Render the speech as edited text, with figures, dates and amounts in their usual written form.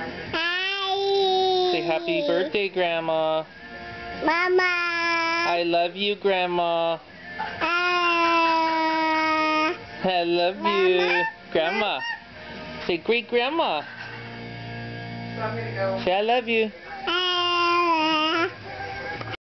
Hi. Say happy birthday, Grandma. Mama. I love you, Grandma. I love you. Grandma. Say great grandma. Say I love you.